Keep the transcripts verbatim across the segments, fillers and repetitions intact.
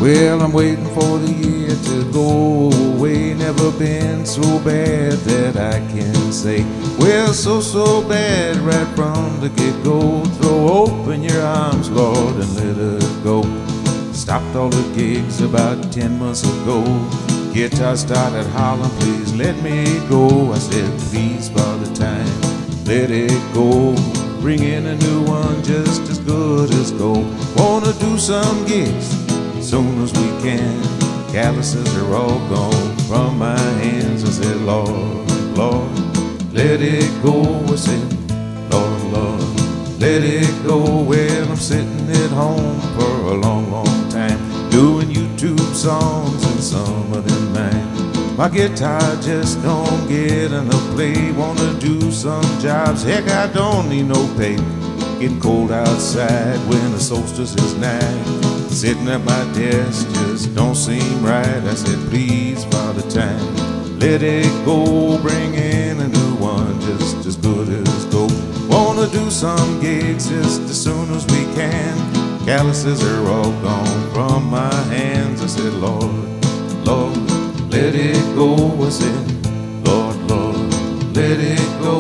Well, I'm waiting for the year to go away. Never been so bad that I can say, well, so, so bad right from the get-go. Throw open your arms, Lord, and let her go. Stopped all the gigs about ten months ago. Guitar started hollering, please let me go. I said, please, Father Time, let it go. Bring in a new one just as good as gold. Wanna do some gigs as soon as we can. Calluses are all gone from my hands. I said, Lord, Lord, let it go. I said, Lord, Lord, let it go. Well, I'm sitting at home for a long, long time, doing YouTube songs and some of them mine. My guitar just don't get enough play. Wanna do some jobs, heck, I don't need no pay. Getting cold outside when the solstice is nigh. Sitting at my desk just don't seem right. I said, please, Father Time, let it go. Bring in a new one just as good as gold. Wanna do some gigs just as soon as we can. Calluses are all gone from my hands. I said, Lord, Lord, let it go. I said, Lord, Lord, let it go.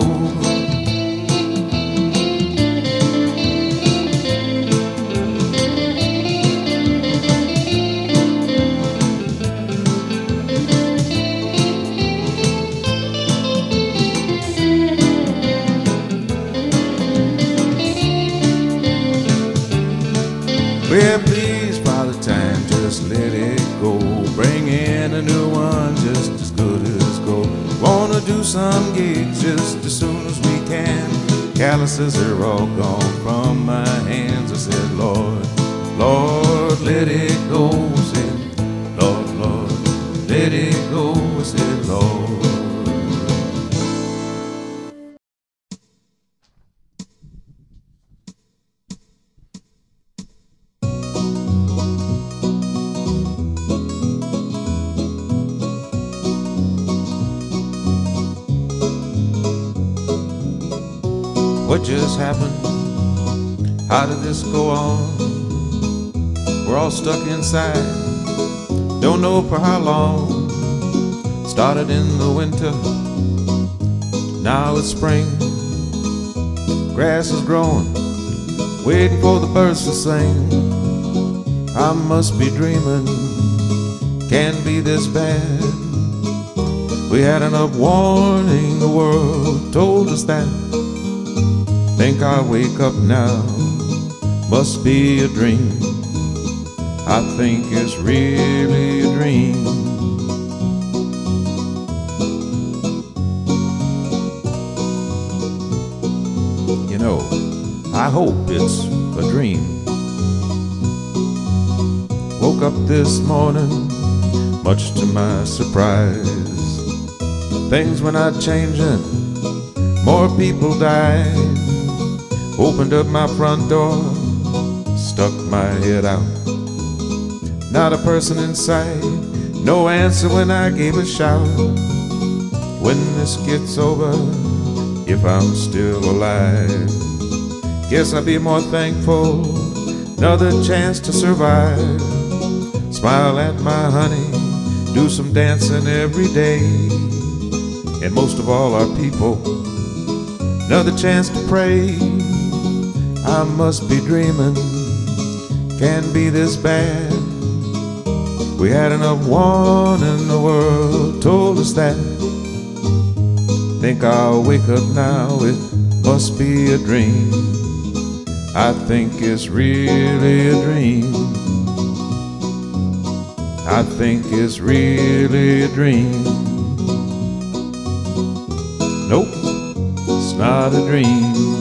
Well, please, Father Time, just let it go. Bring in a new one just as good as gold. Wanna do some gigs just as soon as we can. Calluses are all gone from my hands. I said, Lord, Lord, let it go. I said, Lord, Lord, let it go. I said, Lord. What just happened? How did this go on? We're all stuck inside, don't know for how long. Started in the winter, now it's spring. Grass is growing, waiting for the birds to sing. I must be dreaming, can't be this bad. We had enough warning, the world told us that. Think I'll wake up now, must be a dream. I think it's really a dream. You know, I hope it's a dream. Woke up this morning, much to my surprise. Things were not changing, more people died. Opened up my front door, stuck my head out. Not a person in sight, no answer when I gave a shout. When this gets over, if I'm still alive, guess I'll be more thankful, another chance to survive. Smile at my honey, do some dancing every day. And most of all our people, another chance to pray. I must be dreaming, can't be this bad. We had enough warning, the world told us that. Think I'll wake up now, it must be a dream. I think it's really a dream. I think it's really a dream. Nope, it's not a dream.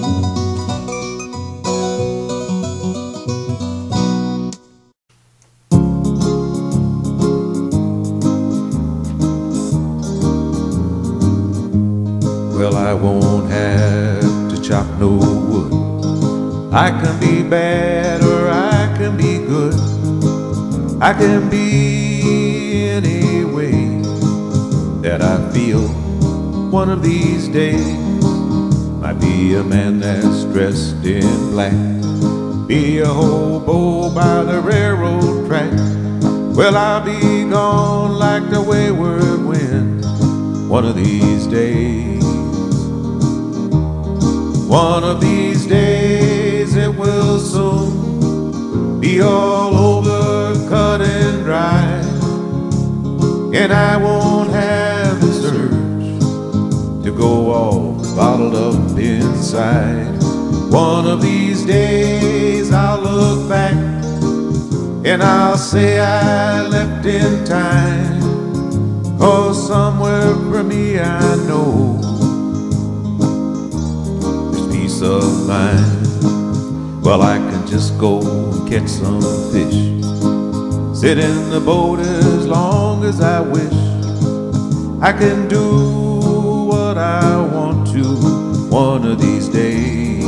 Well, I won't have to chop no wood. I can be bad or I can be good. I can be any way that I feel. One of these days might be a man that's dressed in black, be a hobo by the railroad track, Well, I'll be gone like the wayward wind one of these days. One of these days it will soon be all over, cut and dry, and I won't have this urge to go all bottled up inside. One of these days I'll look back and I'll say I left in time, 'cause somewhere for me I know there's peace of mind. Well, I can just go and catch some fish, sit in the boat as long as I wish. I can do what I want to one of these days.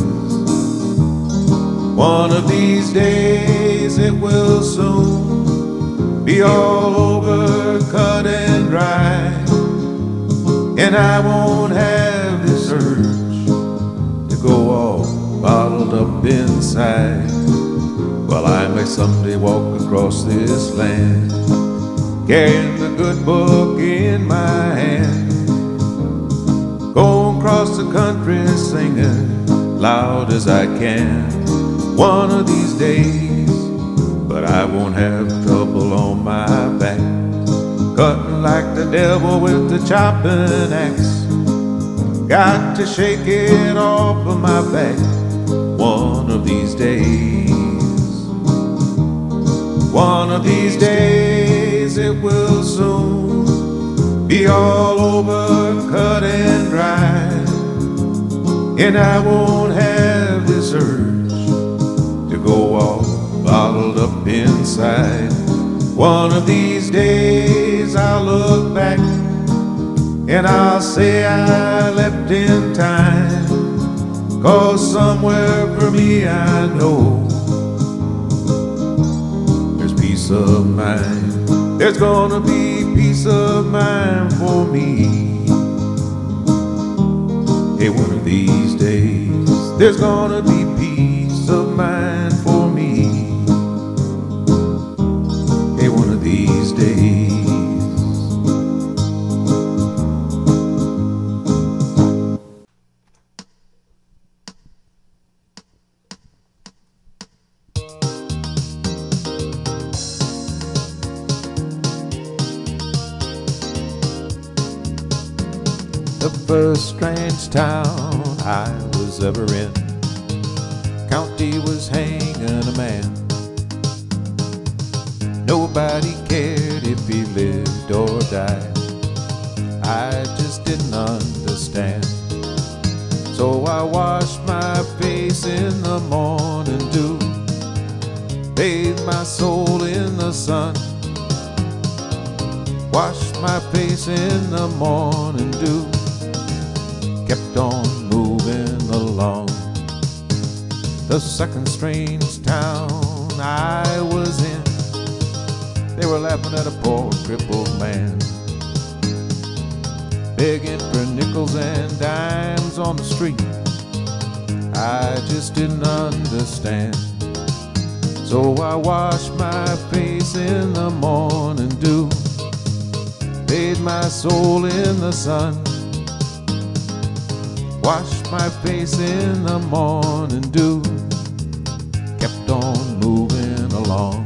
One of these days it will soon be all over, cut and dry, and I won't have this urge to go all bottled up inside. Well, I may someday walk across this land, carrying the good book in my hand, going across the country singing loud as I can. One of these days, but I won't have trouble on my back, cutting like the devil with the chopping axe. Got to shake it off of my back one of these days. One of these days it will soon be all over, cut and dry, and I won't have this urge to go all bottled up inside. One of these days I'll look back and I'll say I left in time, 'cause somewhere for me I know there's peace of mind. There's gonna be peace of mind for me. Hey, one of these days there's gonna be peace of mind for me. Hey, one of these days. The first strange town I was ever in, county was hanging a man. Nobody cared if he lived or died. I just didn't understand. So I washed my face in the morning dew, bathed my soul in the sun, washed my face in the morning dew, kept on moving along. The second strange town I was in, they were laughing at a poor crippled man, begging for nickels and dimes on the street. I just didn't understand. So I washed my face in the morning dew, bathed my soul in the sun, washed my face in the morning dew, kept on moving along.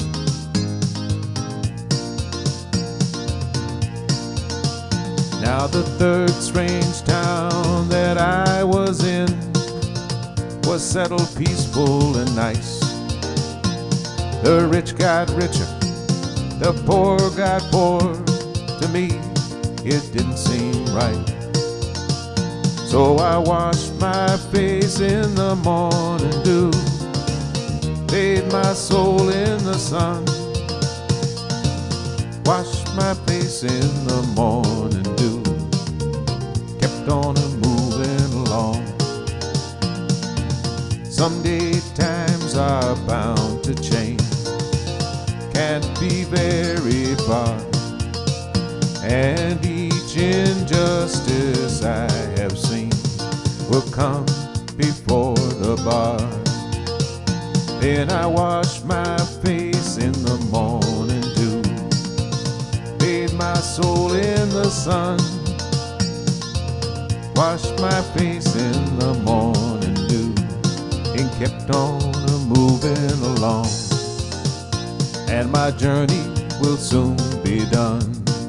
Now the third strange town that I was in was settled, peaceful and nice. The rich got richer, the poor got poorer. To me, it didn't seem right. So I washed my face in the morning dew, bathed my soul in the sun, washed my face in the morning dew, kept on a moving along. Someday times are bound to change, can't be very far, and each injustice I have seen will come before the bar. Then I wash my face in the morning soul in the sun, washed my face in the morning dew, and kept on moving along, and my journey will soon be done.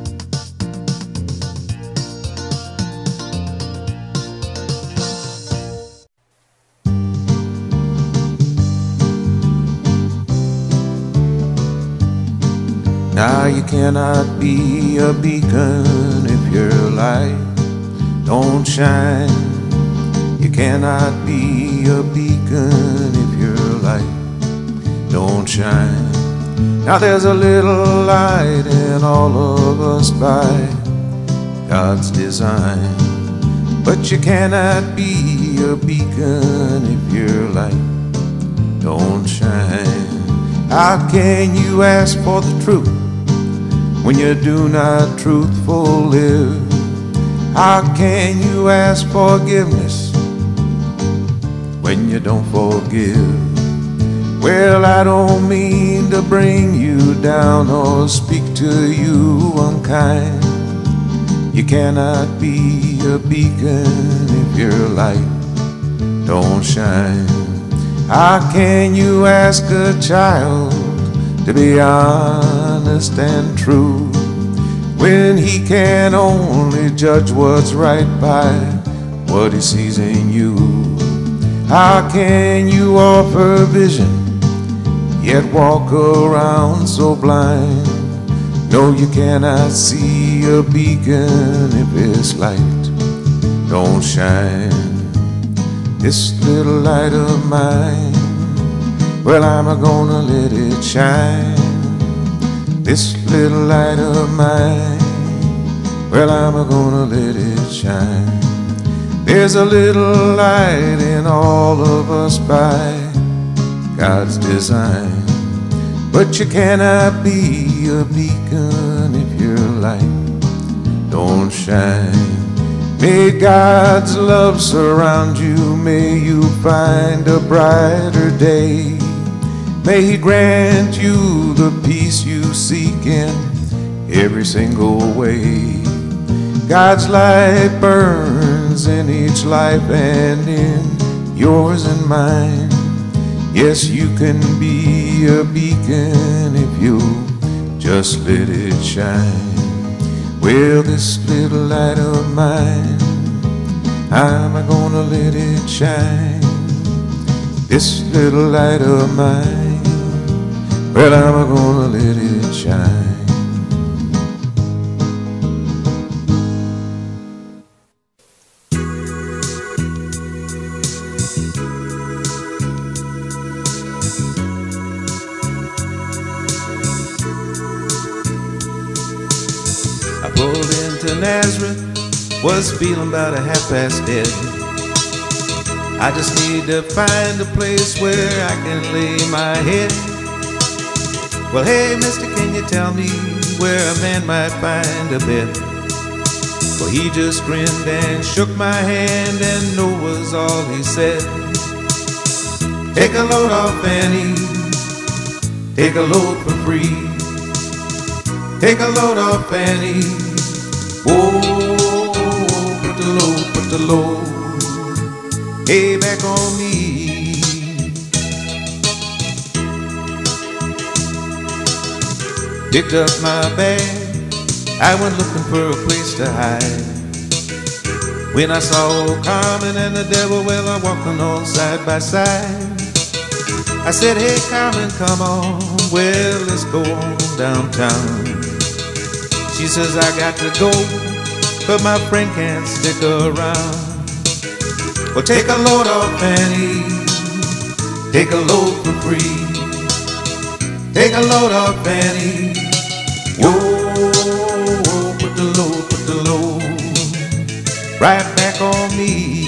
Now you cannot be a beacon if your light don't shine. You cannot be a beacon if your light don't shine. Now there's a little light in all of us by God's design, but you cannot be a beacon if your light don't shine. How can you ask for the truth when you do not truthful live? How can you ask forgiveness when you don't forgive? Well, I don't mean to bring you down or speak to you unkind. You cannot be a beacon if your light don't shine. How can you ask a child to be honest and true when he can only judge what's right by what he sees in you? How can you offer vision yet walk around so blind? No, you cannot see a beacon if its light don't shine. This little light of mine, well, I'm gonna let it shine. This little light of mine, well, I'm gonna let it shine. There's a little light in all of us by God's design, but you cannot be a beacon if your light don't shine. May God's love surround you, may you find a brighter day. May He grant you the peace you seek in every single way. God's light burns in each life and in yours and mine. Yes, you can be a beacon if you just let it shine. Well, this little light of mine, I'm gonna let it shine. This little light of mine, well, I'm gonna let it shine. I pulled into Nazareth, was feeling about a half past dead. I just need to find a place where I can lay my head. Well, hey, mister, can you tell me where a man might find a bed? Well, he just grinned and shook my hand, and no was all he said. Take a load off, Annie, take a load for free. Take a load off, Annie, whoa, put the load, put the load, hey, back on me. Picked up my bag, I went looking for a place to hide. When I saw old Carmen and the devil, well, I walking on side by side. I said, hey, Carmen, come on, well, let's go on downtown. She says, I got to go, but my friend can't stick around. Well, take a load off, Annie, take a load for free. Take a load off, Annie, whoa, whoa, put the load, put the load right back on me.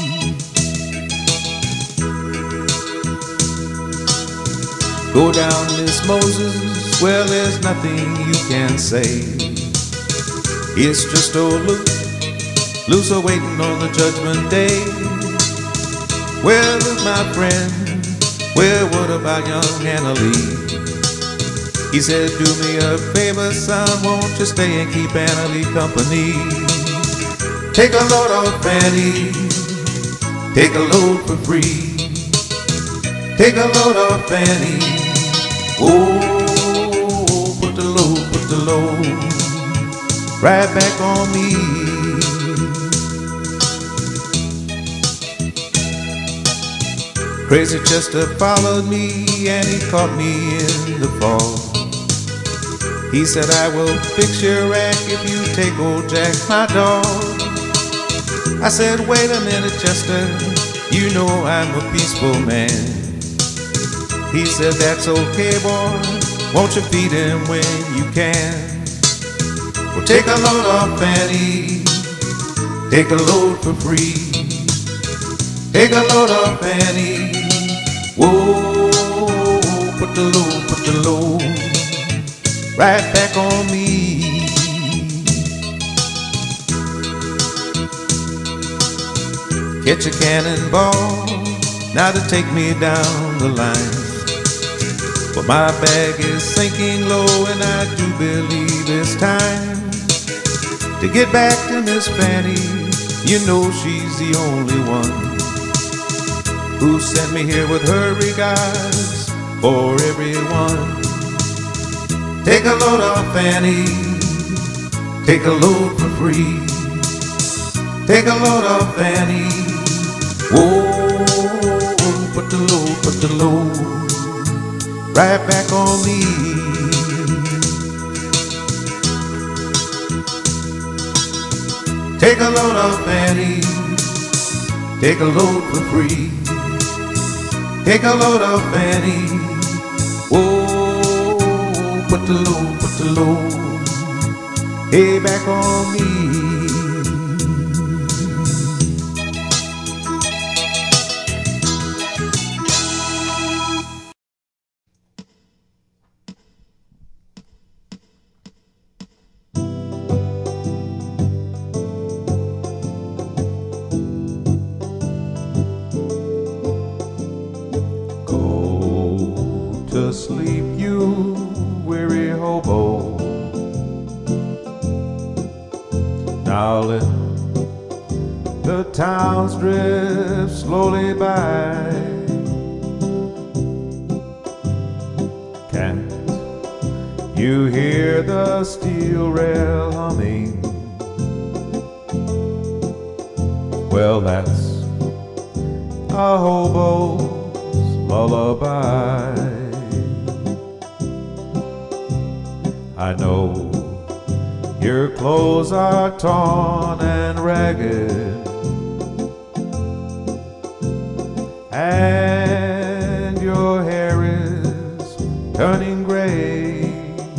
Go down, Miss Moses, well, there's nothing you can say. It's just old Luke, Luke's waiting on the judgment day. Well, Luke, my friend, well, what about young Hannah Lee? He said, do me a favor, son, won't you stay and keep Annalie company? Take a load off Fanny, take a load for free. Take a load off Fanny, oh, put the load, put the load right back on me. Crazy Chester followed me and he caught me in the fall. He said, I will fix your rack if you take old Jack, my dog. I said, wait a minute, Chester, you know I'm a peaceful man. He said, that's okay, boy, won't you feed him when you can? Well, take a load off Fanny, take a load for free. Take a load off Fanny, whoa, put the load, put the load right back on me. Catch a cannonball, now to take me down the line. But my bag is sinking low and I do believe it's time to get back to Miss Fanny. You know she's the only one who sent me here with her regards for everyone. Take a load off Fanny, take a load for free. Take a load off Fanny, whoa, put the load, put the load right back on me. Take a load off Fanny, take a load for free. Take a load off Fanny, oh, put the load, put the load, hey, back on me. To sleep, you weary hobo. Now let the towns drift slowly by. Can't you hear the steel rail humming? Well, that's a hobo's lullaby. I know your clothes are torn and ragged, and your hair is turning gray.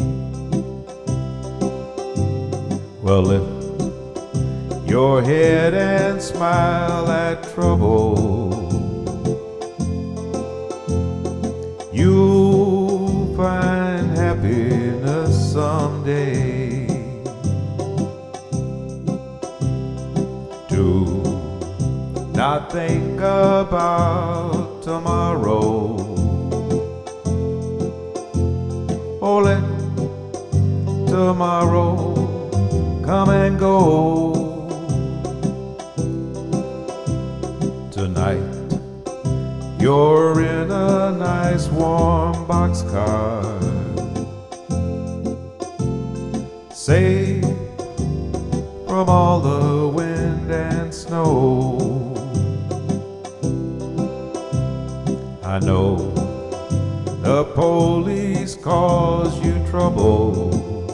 Well, lift your head and smile at trouble. You'll find happiness someday. Do not think about tomorrow. Oh, let tomorrow come and go. Tonight you're in a nice warm boxcar, safe from all the wind and snow. I know the police cause you trouble.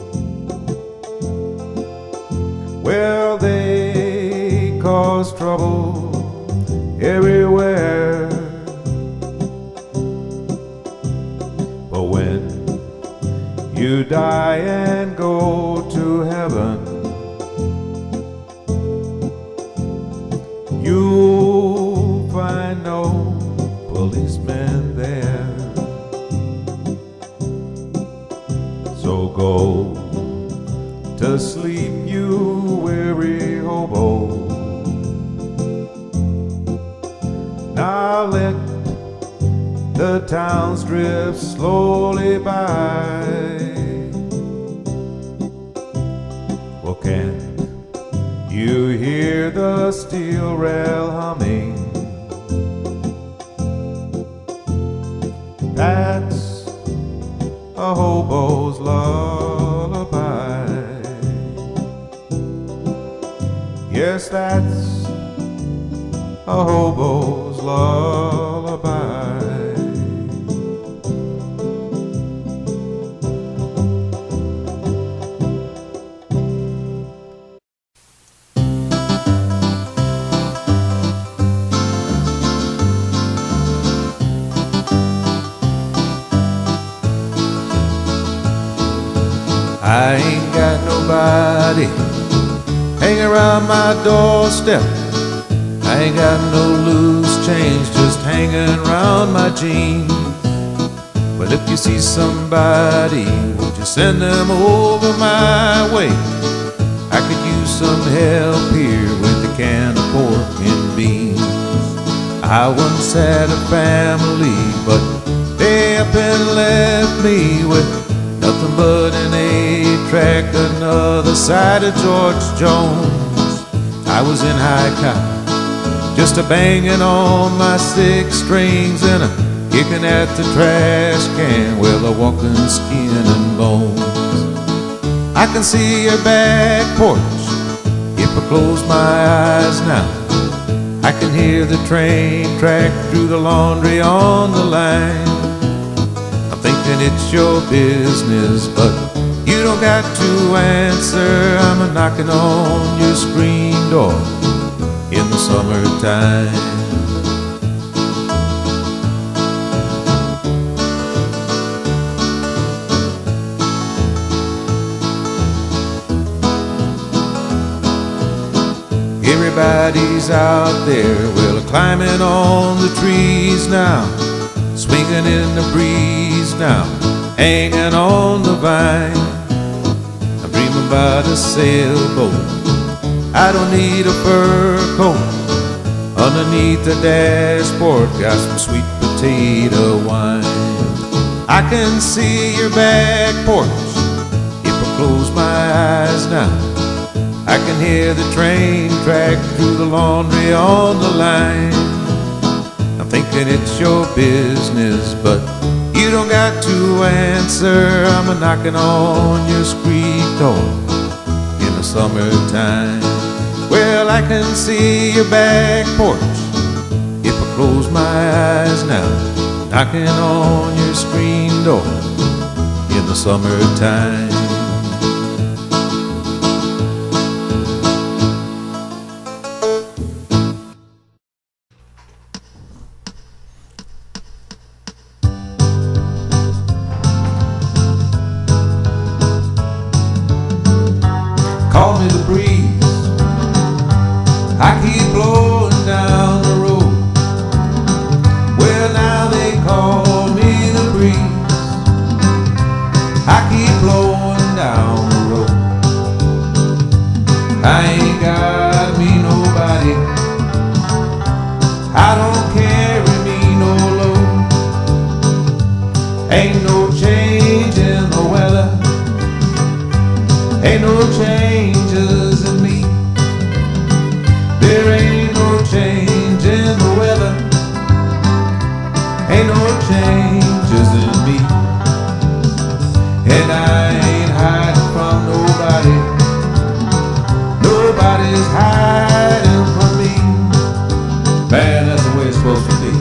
Well, they cause trouble everywhere. But when you die and go to heaven, you'll find no policeman there. So go to sleep, you weary hobo. Now let the towns drift slowly by. Well, can't you hear the steel rail humming? That's a hobo's lullaby. Yes, that's a hobo's lullaby. I ain't got nobody hanging around my doorstep. I ain't got no loose change just hanging around my jeans. But if you see somebody, won't you send them over my way? I could use some help here with a can of pork and beans. I once had a family, but they up and left me with nothing but an eight-track, another side of George Jones. I was in high cotton, just a banging on my six strings and a kicking at the trash can, well, a walking skin and bones. I can see your back porch if I close my eyes now. I can hear the train track through the laundry on the line. Thinking it's your business, but you don't got to answer. I'm a knocking on your screen door in the summertime. Everybody's out there, well, climbing on the trees now, swinging in the breeze now, hanging on the vine. I'm dreaming about a sailboat. I don't need a fur coat. Underneath the dashboard, got some sweet potato wine. I can see your back porch if I close my eyes now. I can hear the train track through the laundry on the line. I'm thinking it's your business, but you don't got to answer. I'm a knocking on your street door in the summertime. Well, I can see your back porch if I close my eyes now, knocking on your screen door in the summertime. Call me the breeze, I keep blowing down the road. Well, now they call me the breeze, I keep blowing down the road. I ain't got me nobody, I don't carry me no load. Ain't no change in the weather, ain't no changes in me. There ain't no change in the weather, ain't no changes in me. And I ain't hiding from nobody, nobody's hiding from me. Man, that's the way it's supposed to be.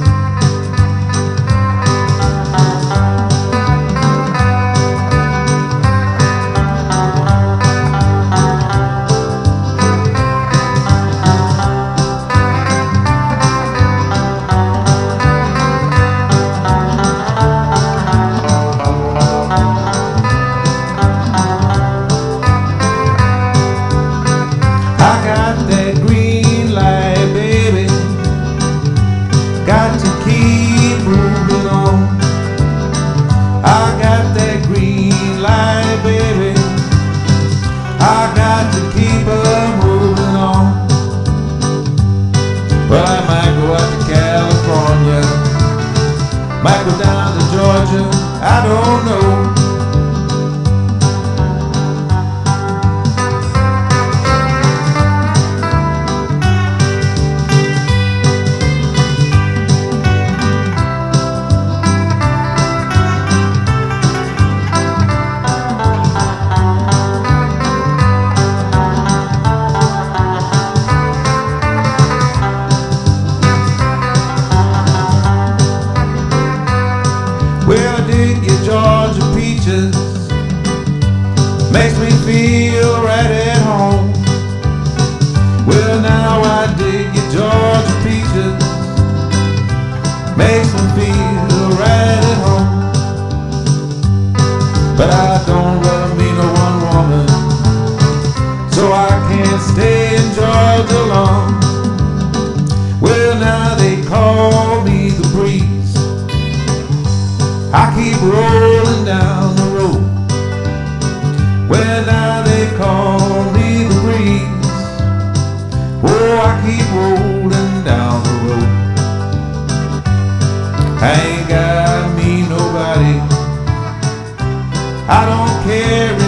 Got to keep moving on. I got that green light, baby. I got to keep her moving on. Well, I might go out to California, might go down to Georgia, I don't know. Well, I dig your Georgia peaches, makes me feel right at home. Well, now I dig your Georgia peaches, makes me feel right at home. But I don't love me no one woman, so I can't stay in Georgia long. Well, now they call me the breeze, I keep rolling down the road. Well, now they call me the breeze. Oh, I keep rolling down the road. I ain't got me nobody, I don't care